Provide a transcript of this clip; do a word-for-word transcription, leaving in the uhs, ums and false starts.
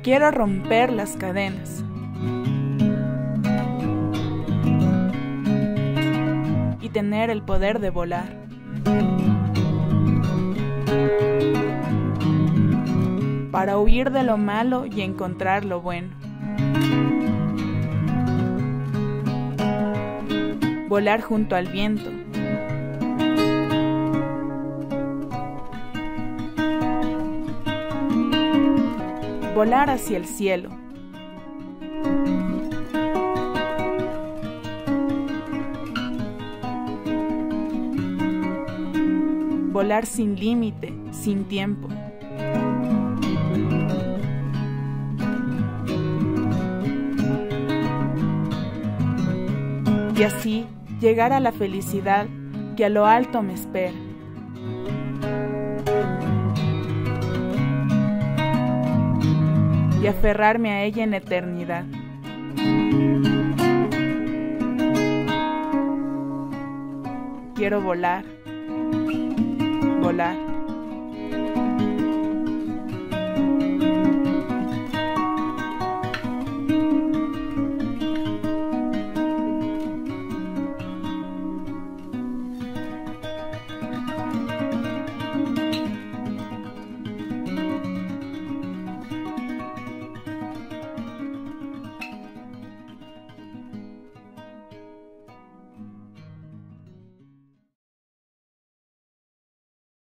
Quiero romper las cadenas y tener el poder de volar. Para huir de lo malo y encontrar lo bueno. Volar junto al viento. Volar hacia el cielo. Volar sin límite, sin tiempo. Y así llegar a la felicidad que a lo alto me espera. Y aferrarme a ella en eternidad. Quiero volar, volar.